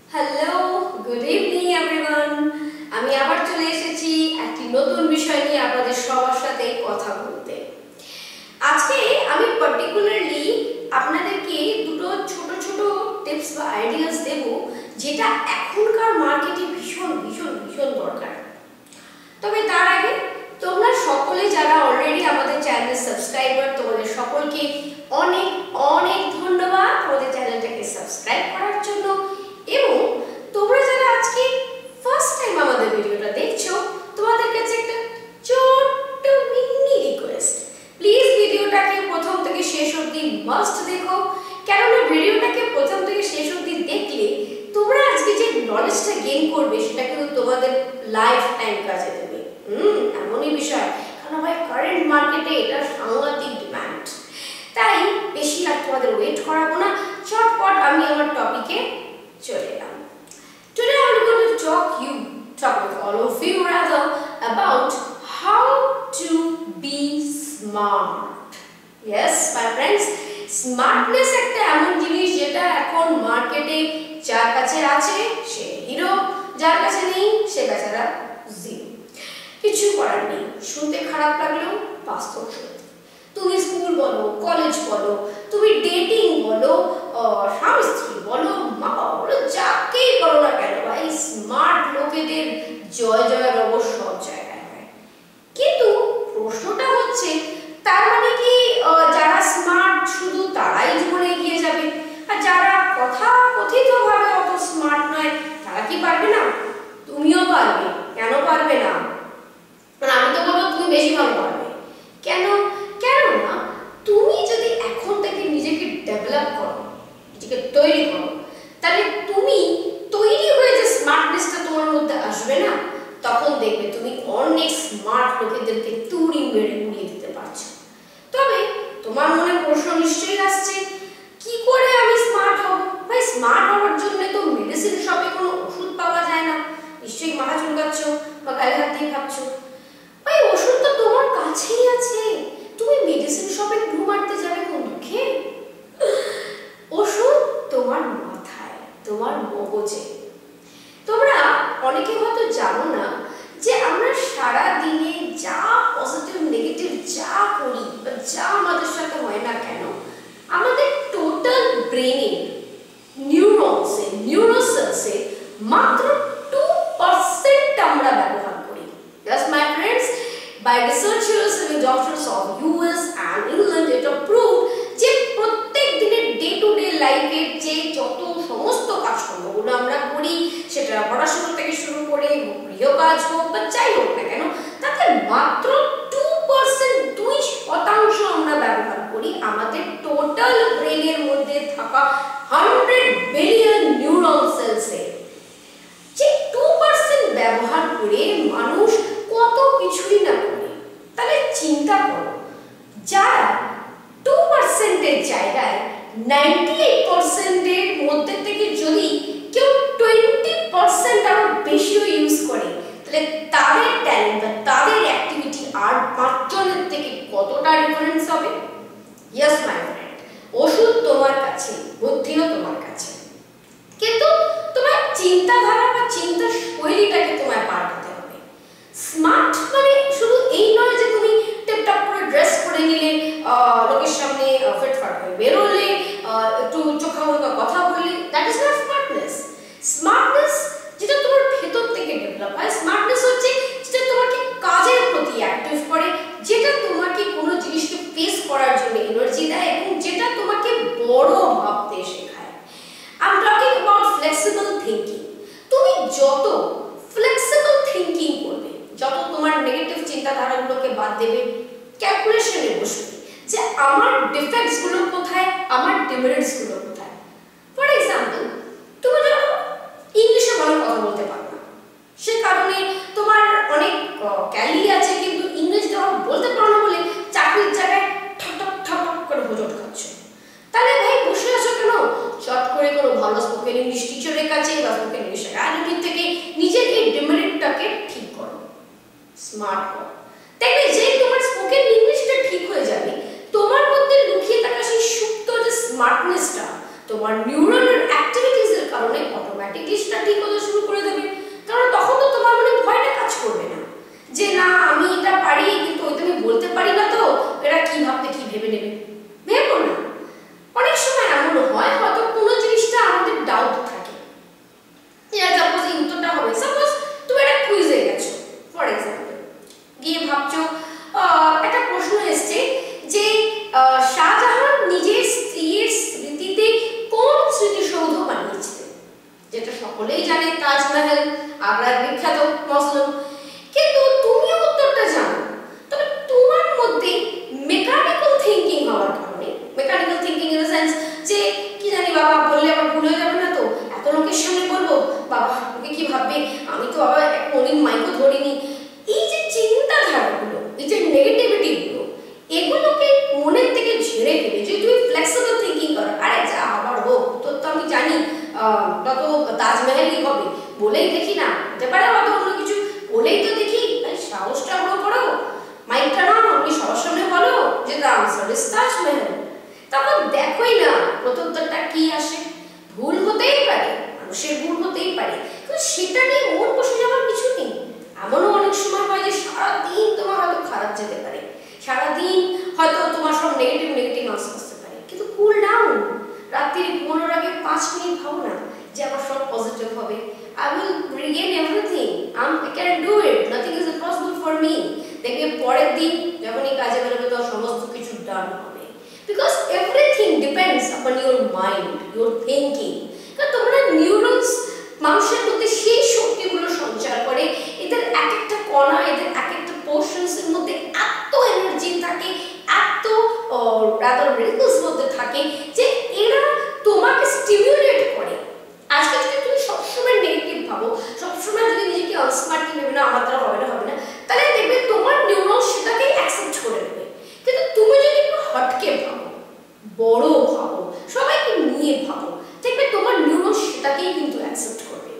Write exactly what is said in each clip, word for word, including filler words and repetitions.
Hello, good evening everyone. আমি আবার চলে এসেছি একটি নতুন বিষয় নিয়ে আপনাদের সবার সাথে কথা বলতে। আজকে আমি পার্টিকুলারলি আপনাদেরকে দুটো ছোট ছোট টিপস বা আইডিয়াস দেব, যেটা এখনকার মার্কেটে ভীষণ ভীষণ ভীষণ দরকার। তবে তার আগে তোমরা সকলে যারা অলরেডি আমাদের চ্যানেল সাবস্ক্রাইবার, তোমাদের সকলকে অনেক অনেক ধন্যবাদ আমাদের চ্যানেলটাকে সাবস্ক্রাইব করার জন্য। এবং তোমরা যারা আজকে ফার্স্ট টাইম আমাদের ভিডিওটা দেখছো, তোমাদের কাছে একটা ছোট্ট মিনি রিকোয়েস্ট, প্লিজ ভিডিওটাকে প্রথম থেকে শেষ অবধি মাস্ট দেখো। কেননা ভিডিওটাকে প্রথম থেকে শেষ অবধি দেখলে তোমরা আজকে যে নলেজটা গেইন করবে সেটা কিন্তু তোমাদের লাইফ টাইম কাজে দেবে। হুম এমনই বিষয়, কারণ ভাই কারেন্ট মার্কেটে এটা সাংঘাতিক ডিমান্ড। তাই বেশি আর তোমাদের ওয়েট করাবো না, চটপট আমি আমার টপিকে চলে এলাম। Today I'm going to talk you talk with all of you rather about how to be smart. Yes my friends, smartness একটা এমন জিনিস যেটা এখন মার্কেটে যার কাছে আছে সে হিরো, যার কাছে নেই সে বেচারা জিরো। কিছু করার নেই, শুনতে খারাপ লাগলেও বাস্তব সত্যি। তুমি স্কুল বলো, কলেজ বলো, তুমি ডেটিং বলো, স্বামী স্ত্রী বলো, মা বাবা বলো, যাকেই বলো না কেন ভাই, স্মার্ট লোকেদের জয় জয় রব সব জায়গায় হয়। কিন্তু প্রশ্নটা হচ্ছে, তার মানে কি যারা স্মার্ট শুধু তারাই জীবনে এগিয়ে যাবে, আর যারা কথা কথিত ভাবে অত স্মার্ট নয় তারা কি পারবে না? তুমিও পারবে। কেন পারবে না? আমি তো বলবো তুমি বেশি ভালো পারবে। কেন? কেননা তুমি যদি এখন থেকে নিজেকে ডেভেলপ করো, নিজেকে তৈরি করো, তাহলে তুমি তৈরি হয়ে যে স্মার্টনেসটা তোমার মধ্যে আসবে না, তখন দেখবে তুমি অনেক স্মার্ট লোকেদেরকে তুড়ি মেরে উড়িয়ে দিতে পারছো। তবে তোমার মনে প্রশ্ন নিশ্চয়ই আসছে, কি করে আমি স্মার্ট হব? ভাই স্মার্ট হওয়ার জন্য তো মেডিসিন শপে কোনো ওষুধ পাওয়া যায় না। নিশ্চয়ই মাথা চুলকাচ্ছ বা গায়ে হাত দিয়ে ভাবছো, ভাই ওষুধ তো তোমার কাছেই আছে, তুমি মেডিসিন শপে ঘু মারতে যাবে কোন দুঃখে? ওষুধ তোমার মাথায়, তোমার মগজে। তোমরা অনেকে হয়তো জানো না যে আমরা সারা দিনে যা পজিটিভ নেগেটিভ যা করি বা যা আমাদের সাথে হয় না কেন, আমাদের টোটাল ব্রেনে নিউরনসে নিউরোসেলসে মাত্র টু পার্সেন্ট আমরা ব্যবহার করি। Yes my friends, by researchers and doctors of U S and England it proved যে প্রত্যেক দিনের ডে টু ডে লাইফের যে যত সমস্ত কাজকর্মগুলো আমরা করি, সেটা পড়াশোনা থেকে শুরু করে গৃহ কাজ হোক বা যাই হোক না কেন, তাতে মাত্র টু পার্সেন্ট দুই শতাংশ আমরা ব্যবহার করি আমাদের টোটাল ব্রেনের মধ্যে থাকা হান্ড্রেড বিলিয়ন নিউরন সেলসে। যে টু পার্সেন্ট ব্যবহার করে মানুষ কত কিছুই না করে। তাহলে চিন্তা করো, যারা টু পার্সেন্টের জায়গায় নাইনটি এইট পার্সেন্টের মধ্যে থেকে যদি কেউ টোয়েন্টি পার্সেন্ট আরো বেশিও ইউজ করে, তাহলে তাদের ট্যালেন্ট বা তাদের অ্যাক্টিভিটি আর পাঁচজনের থেকে কতটা ডিফারেন্স হবে? ইয়েস মাই ফ্রেন্ড, ওষুধ তোমার কাছে, বুদ্ধিও তোমার কাছে, কিন্তু তোমার চিন্তাধারা বা চিন্তা শৈলীটাকে তোমায় পাল্টাতে হবে। স্মার্ট মানে শুধু এই নয় যে তুমি টিপটপ করে ড্রেস করে নিলে, লোকের সামনে ফিটফাট হয়ে বেরোলে, একটু চোখা মুখা কথা বললে, that is not smartness. Smartness যেটা তোমার ভেতর থেকে ডেভেলপ হয়, স্মার্টনেস হচ্ছে যেটা তোমাকে কাজের প্রতি অ্যাক্টিভ করে, যেটা তোমাকে কোনো জিনিসকে ফেস করার জন্য এনার্জি দেয় এবং যেটা তোমাকে বড় ভাবতে শেখায়। I am talking about flexible thinking. তুমি যত ফ্লেক্সিবল থিংকিং করবে, যত তোমার নেগেটিভ চিন্তাধারাগুলোকে বাদ দেবে, ক্যালকুলেশনে বসবে যে আমার ডিফেক্টস গুলো কোথায়, আমার ডিমেরিটস গুলো কোথায়। ফর এক্সাম্পল, তুমি যখন ইংলিশে ভালো কথা বলতে পারো না, সে কারণে তোমার অনেক ক্যালি আছে, কিন্তু ইংরেজিতে ভালো বলতে পারো না বলে চাকরির জায়গায় ঠক ঠক ঠক ঠক করে হোঁচট খাচ্ছ। তাহলে ভাই বসে আছো কেন? চট করে কোনো ভালো স্পোকেন ইংলিশ টিচারের কাছে বা স্পোকেন ইংলিশ একাডেমি থেকে নিজের এই ডিমেরিটটাকে ঠিক করো, স্মার্ট করো। দেখবে যে তোমার স্পোকেন ইংলিশটা ঠিক হয়ে যাবে, তোমার মধ্যে লুকিয়ে থাকা সেই সুপ্ত যে স্মার্টনেসটা তোমার নিউরনের অ্যাক্টিভিটিসের কারণে অটোমেটিক অটোমেটিকলি সেটা ঠিক হতে শুরু করে দেবে। কারণ তখন তো তোমার মনে ভয়টা কাজ করবে না যে না আমি এটা পারি কিন্তু ওই তুমি বলতে পারি না, তো এরা কি ভাবতে কি ভেবে নেবে, ভেবো না। অনেক সময় এমন হয় হয়তো কোনো জিনিসটা আমাদের ডাউট থাকে, সাপোজ এই উত্তরটা হবে, সাপোজ তুমি একটা কুইজে গেছো ফর এক্সাম্পল, গিয়ে ভাবছো একটা প্রশ্ন এসছে যে শাহজাহান নিজের স্ত্রীর স্মৃতিতে কোন স্মৃতিসৌধ বানিয়েছিলেন, যেটা সকলেই জানে তাজমহল, আগ্রার বিখ্যাত মসনদ। কিন্তু তুমিও উত্তরটা জানো, তবে তোমার মধ্যে মেকানিক্যাল থিঙ্কিং হওয়ার কারণে, mechanical thinking in the sense যে কি জানি বাবা বললে আবার ভুল হয়ে যাবে না তো, এত লোকের সামনে বলবো বাবা ওকে কি ভাববে, আমি তো বাবা কোনদিন মাইকও ধরিনি, এই যে চিন্তাধারাগুলো, এই যে নেগেটিভিটিগুলো, এগুলোকে মনের থেকে ঝেড়ে ফেলে যদি তুমি ফ্লেক্সিবল থিঙ্কিং করো, আরে যা আবার হোক তোর তো আমি জানি তত তাজমহলই হবে, বলেই দেখি না, হতে পারে হয়তো অন্য কিছু, বলেই তো দেখি, সাহসটা গ্রো করো, মাইকটা নাও, আপনি সবার সামনে বলো যে দ্য আনসার ইজ তাজমহল। তখন দেখোই না প্রত্যুত্তরটা কি আসে, ভুল হতেই পারে, মানুষের ভুল হতেই পারে, কিন্তু সেটা নিয়ে মন বসে যাওয়ার কিছু নেই। এমনও অনেক সময় হয় যে সারাদিন তোমার হয়তো খারাপ যেতে পারে, সারাদিন হয়তো তোমার সব নেগেটিভ নেগেটিভ আনসার আসতে পারে, কিন্তু কুল ডাউন, রাত্রি ঘুমানোর আগে পাঁচ মিনিট ভাবো না যে আমার সব পজিটিভ হবে, I will regain everything, I'm, I can do it, nothing is impossible for me। দেখবে পরের দিন যখনই কাজে বেরোবে তখন সমস্ত কিছু ডান হবে, because everything depends upon your mind, your thinking। কারণ তোমরা নিউরনস মানুষের মধ্যে সেই শক্তিগুলো সঞ্চার করে, এদের এক একটা কণা, এদের এক একটা পোর্শনস এর মধ্যে এত এনার্জি থাকে, এত রাদার রিলস মধ্যে থাকে যে এরা তোমাকে স্টিমুলেট করে। আজকে যদি তুমি সবসময় নেগেটিভ ভাবো, সবসময় যদি নিজেকে আনস্মার্ট ভেবে না আমার দ্বারা হবে না হবে না, তাহলে দেখবে তোমার নিউরন সেটাকে অ্যাকসেপ্ট করে নেবে। কিন্তু তুমি যদি একটু হটকে ভাবো, বড় ভাবো, সবাইকে নিয়ে ভাবো, দেখবে তোমার নিউরন সেটাকেই কিন্তু অ্যাকসেপ্ট করবে।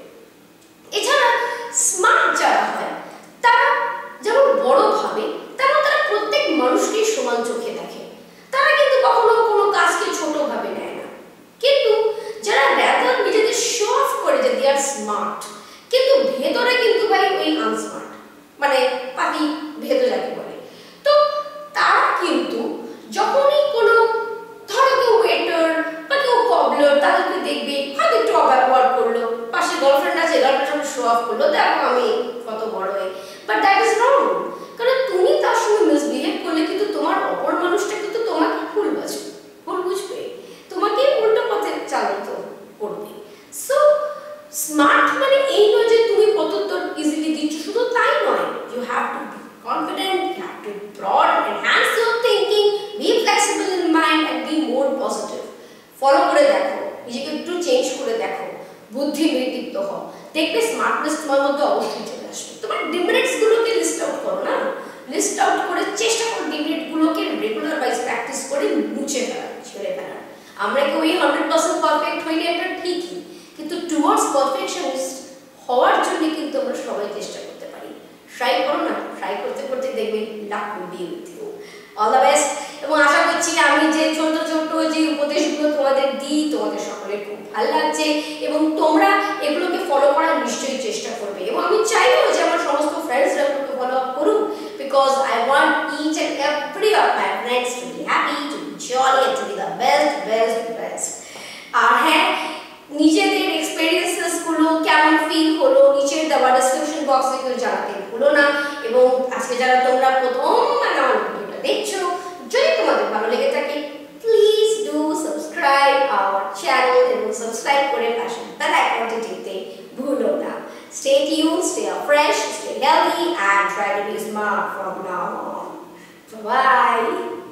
এছাড়া স্মার্ট যারা হয় তারা যেমন বড় ভাবে, তেমন তারা প্রত্যেক মানুষকে সমান চোখে দেখে, তারা কিন্তু কখনো কোনো কাজকে ছোট ভাবে নেয় না। কিন্তু যারা র্যাদার নিজেদের শো অফ করে যে দে আর স্মার্ট, কিন্তু ভেতরে কিন্তু ভাই ওই আনস্মার্ট, মানে পাতি ভেতর যাকে বলে, তো তারা কিন্তু যখনই কোনো ধরো কেউ ওয়েটার বা কেউ কবলার, তাদেরকে দেখবে হয়তো একটু অব্যবহার করলো, পাশে গার্লফ্রেন্ড আছে, গার্লফ্রেন্ড শো অফ করলো, দেখো আমি কত বড় হয়ে, বাট দ্যাট ইজ রং। কারণ তুমি তার সঙ্গে মিসবিহেভ করলে কিন্তু তোমার অপর মানুষটা কিন্তু তোমাকে ভুল বুঝবে, ভুল বুঝবে, তোমাকে উল্টো পথে চালিত করবে। সো স্মার্ট মানে এই নয় যে তুমি প্রত্যুত্তর ইজিলি দিচ্ছ, শুধু তাই নয়, you have to be confident, you have to broad enhance your thinking, be flexible in mind and be more positive. Follow করে দেখো, নিজেকে একটু চেঞ্জ করে দেখো, বুদ্ধি বৃদ্ধিত হও, দেখবে স্মার্টনেস তোমার মধ্যে অবশ্যই চলে আসবে। তোমার ডিমেরিটস গুলোকে লিস্ট আউট করো না, লিস্ট আউট করে চেষ্টা করো ডিমেরিট গুলোকে রেগুলার ওয়াইজ প্র্যাকটিস করে মুছে ফেলা, ছেড়ে ফেলা। আমরা কেউ এই হান্ড্রেড পার্সেন্ট পারফেক্ট হইনি, এটা ঠিকই, কিন্তু টুয়ার্ডস পারফেকশনিস্ট হওয়ার জন্য কিন্তু আমরা সবাই চেষ্টা করতে পারি। ট্রাই করো না, ট্রাই করতে করতে দেখবে luck will be with you. All the best. এবং আশা করছি আমি যে ছোট ছোট যে উপদেশগুলো তোমাদের দিই তোমাদের সকলের খুব ভালো লাগছে এবং তোমরা এগুলোকে ফলো করার নিশ্চয়ই চেষ্টা করবে। এবং আমি চাইবো যে আমার সমস্ত ফ্রেন্ডসরা এগুলোকে ফলো আপ করুক, because I want each and every of my friends to be happy, to be jolly and to be the best best best. আর হ্যাঁ, নিজেদের এক্সপেরিয়েন্সেস গুলো কেমন ফিল হলো নিচের দেওয়া ডেসক্রিপশন বক্সে কেউ জানাতে ভুলো না। এবং আজকে যারা তোমরা প্রথম আমার ভিডিওটা দেখছো, যদি তোমাদের ভালো লেগে থাকে please do subscribe our channel এবং সাবস্ক্রাইব করে পাশে বেল আইকনটি টিপতে ভুলো না। Stay tuned, stay fresh, stay healthy and try to be smart from now on. Bye bye.